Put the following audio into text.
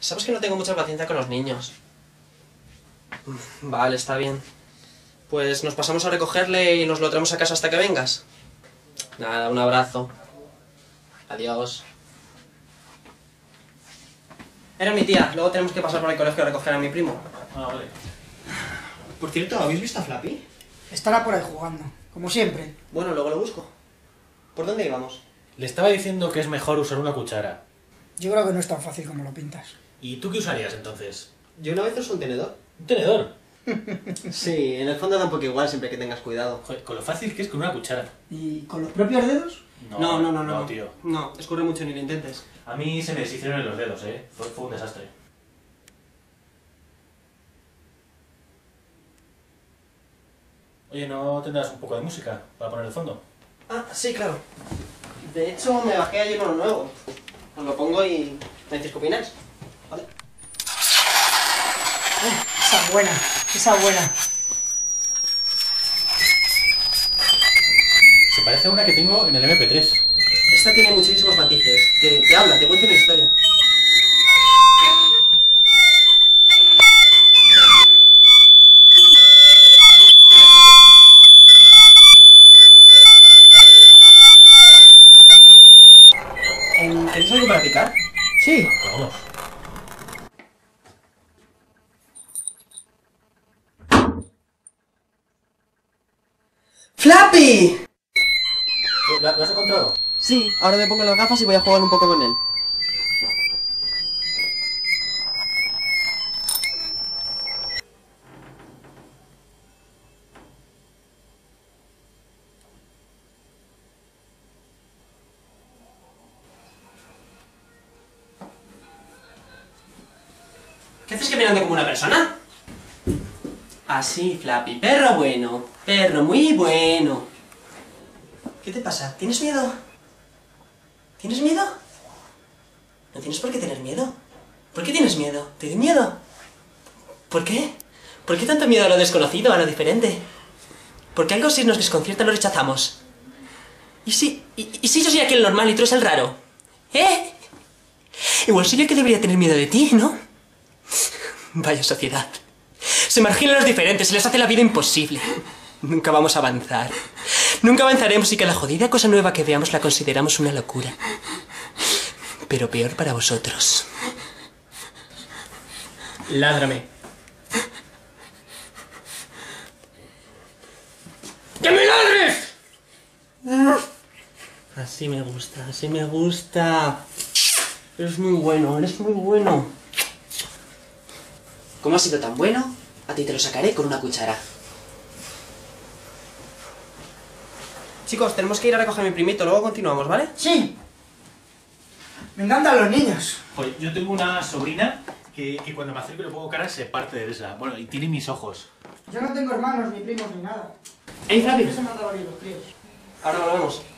Sabes que no tengo mucha paciencia con los niños. Vale, está bien. Pues nos pasamos a recogerle y nos lo traemos a casa hasta que vengas. Nada, un abrazo. Adiós. Era mi tía, luego tenemos que pasar por el colegio a recoger a mi primo. Ah, vale. Por cierto, ¿habéis visto a Flappy? Estará por ahí jugando, como siempre. Bueno, luego lo busco. ¿Por dónde íbamos? Le estaba diciendo que es mejor usar una cuchara. Yo creo que no es tan fácil como lo pintas. ¿Y tú qué usarías entonces? Yo una vez uso un tenedor. ¿Un tenedor? Sí, en el fondo da un poco igual siempre que tengas cuidado. Joder, con lo fácil que es con una cuchara. ¿Y con los propios dedos? No, tío. No, escurre mucho ni lo intentes. A mí se me deshicieron en los dedos, Fue un desastre. Oye, ¿no tendrás un poco de música para poner de fondo? Ah, sí, claro. De hecho, me bajé ayer uno nuevo. Os lo pongo y me decís qué opináis. ¿Vale? Esa buena, esa buena. Se parece a una que tengo en el MP3. Esta tiene muchísimos matices. Te habla, te cuenta una historia. ¿Tienes algo para picar? Sí. Vamos. ¡Flappy! ¿Lo has encontrado? Sí, ahora me pongo las gafas y voy a jugar un poco con él. ¿Qué haces caminando como una persona? Así, Flappy. Perro bueno. Perro muy bueno. ¿Qué te pasa? ¿Tienes miedo? ¿Tienes miedo? No tienes por qué tener miedo. ¿Por qué tienes miedo? ¿Te da miedo? ¿Por qué? ¿Por qué tanto miedo a lo desconocido, a lo diferente? Porque algo si nos desconcierta lo rechazamos. ¿Y si yo soy aquel normal y tú eres el raro? ¿Eh? Igual soy yo el que debería tener miedo de ti, ¿no? Vaya sociedad. Se marginan los diferentes, se les hace la vida imposible. Nunca vamos a avanzar. Nunca avanzaremos y cada jodida cosa nueva que veamos la consideramos una locura. Pero peor para vosotros. Ládrame. ¡Que me ladres! Así me gusta, así me gusta. Eres muy bueno, eres muy bueno. ¿Cómo has sido tan bueno? A ti te lo sacaré con una cuchara. Chicos, tenemos que ir a recoger a mi primito, luego continuamos, ¿vale? Sí. Me encantan los niños. Oye, yo tengo una sobrina que cuando me acerco y le pongo cara se parte de risa. Bueno, y tiene mis ojos. Yo no tengo hermanos, ni primos, ni nada. ¡Ey, Flappy! Se me han dado bien los críos. Ahora volvemos.